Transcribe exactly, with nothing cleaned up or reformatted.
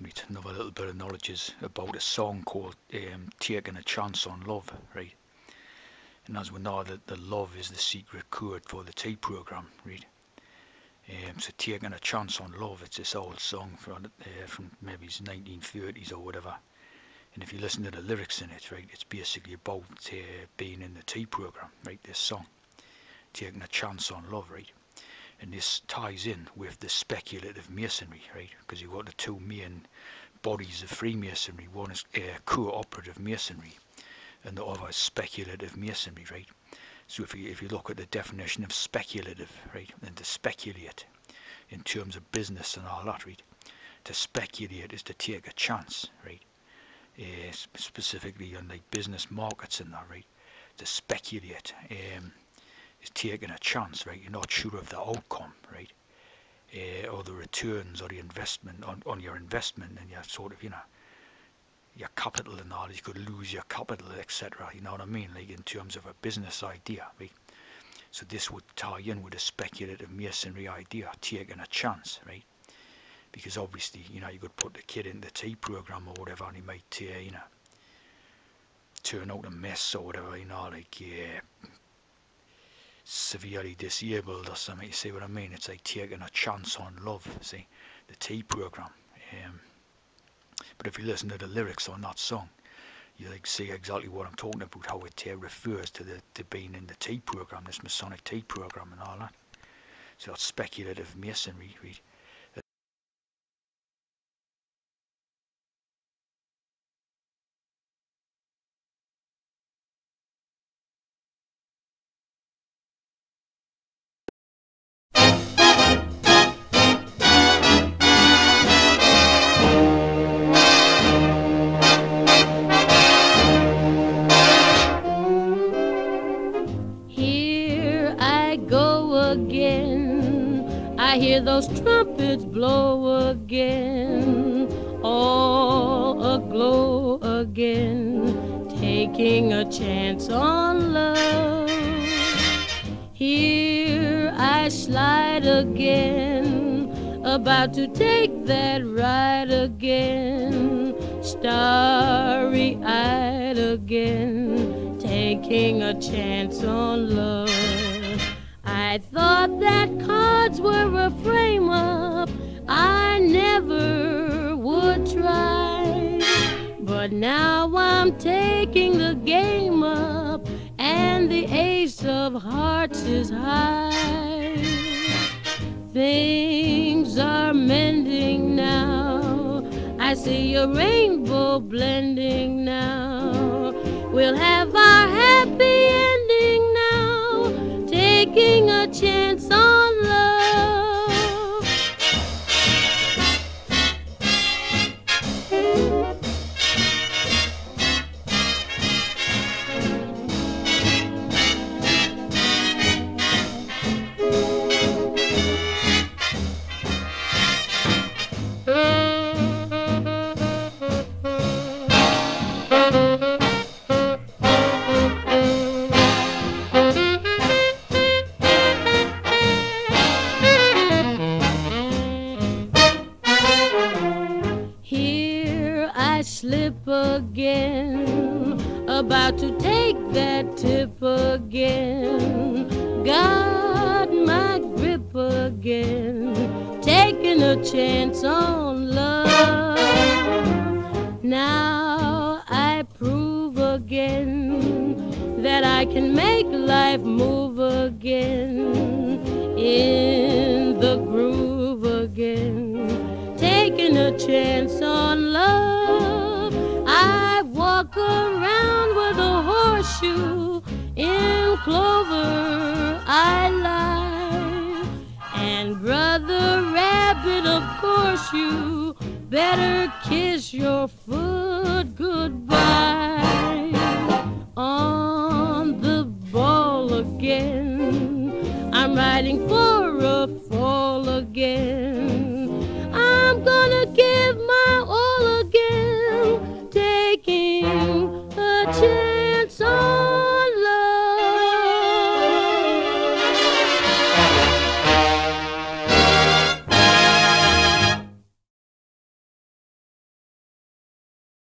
Right, another little bit of knowledge is about a song called um, Taking a Chance on Love, right? And as we know, that the love is the secret code for the T program, right? Um, so Taking a Chance on Love, it's this old song from, uh, from maybe the nineteen thirties or whatever. And if you listen to the lyrics in it, right, it's basically about uh, being in the T program, right? This song, Taking a Chance on Love, right? And this ties in with the speculative masonry, right? Because you've got the two main bodies of Freemasonry. One is uh, cooperative masonry, and the other is speculative masonry, right? So if you if you look at the definition of speculative, right, and to speculate in terms of business and all that, right, to speculate is to take a chance, right? Uh, specifically on like business markets and that, right? To speculate um, is taking a chance, right? You're not sure of the outcome, right? Uh, or the returns or the investment on, on your investment, and you're sort of, you know, your capital and all, you could lose your capital, et cetera. You know what I mean? Like in terms of a business idea, right? So this would tie in with a speculative masonry idea, taking a chance, right? Because obviously, you know, you could put the kid in the T program or whatever, and he might, uh, you know, turn out a mess or whatever, you know, like uh, severely disabled or something. You see what I mean? It's like taking a chance on love. See, the T program. Um, but if you listen to the lyrics on that song, you like see exactly what I'm talking about. How it uh, refers to the to being in the T program, this Masonic T program, and all that. So that's speculative masonry, right? Here I go again. I hear those trumpets blow again, all aglow again, taking a chance on love. Here I slide again, about to take that ride again, starry-eyed again, taking a chance on love. I thought that cards were a frame-up I never would try, but now I'm taking the game up, and the ace of hearts is high. Things are mending now, I see a rainbow blending now. We'll have our happy ending now, taking a chance on love. Slip again, about to take that tip again, got my grip again, taking a chance on love. Now I prove again that I can make life move again, in the groove again, taking a chance on love. I walk around with a horseshoe, in clover I lie, and Brother Rabbit, of course you better kiss your foot